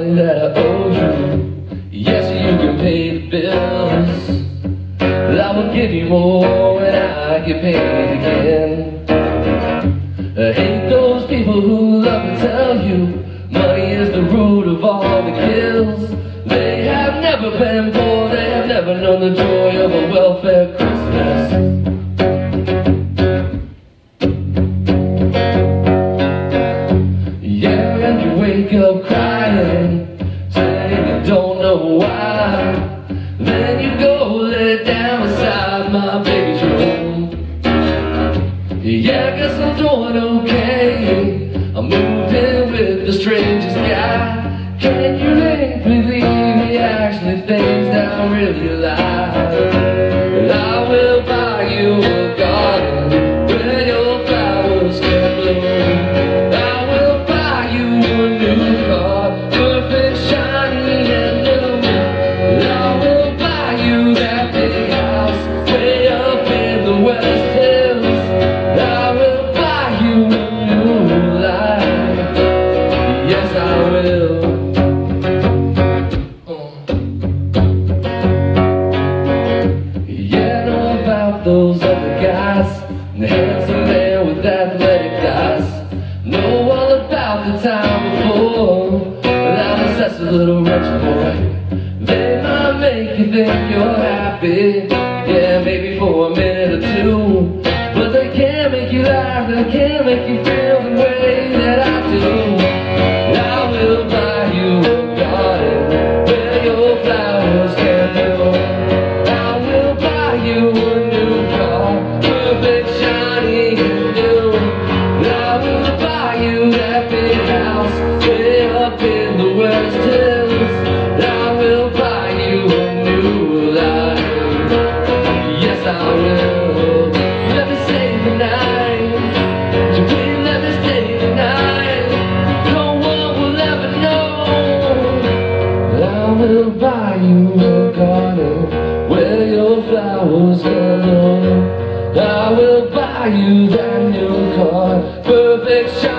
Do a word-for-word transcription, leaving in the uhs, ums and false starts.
money that I owe you. Yes, you can pay the bills, but I will give you more when I get paid again. I hate those people who love to tell you money is the root of all the kills. They have never been poor, they have never known the joy of a welfare Christmas. Yeah, and you wake up crying, saying you don't know why. Then you go lay down beside my baby's room. Yeah, I guess I'm doing okay. I moved in with the strangest guy. Can you really believe he actually thinks that I'm really alive? But I will buy you a garden where your flowers can bloom. I will buy you a new car, perfect, shiny and new. I will buy you that big house way up in the West Hills. I will buy you a new life. Yes, I will. Those other guys, and the handsome man with athletic thighs. Know all about the time before, but I'm obsessed with a little rich boy. They might make you think you're happy, yeah, maybe for a minute or two, but they can't make you laugh, they can't make you feel the way that I do. I will buy you a garden where your flowers can bloom. I will buy you a perfect, shiny and new. I will buy you that big house way up in the West Hills. I will buy you a new life. Yes, I will. Let me stay the night. So please let me stay the night. No one will ever know. But I will buy you a garden where your flowers can bloom. I will buy you that new car, perfect shine.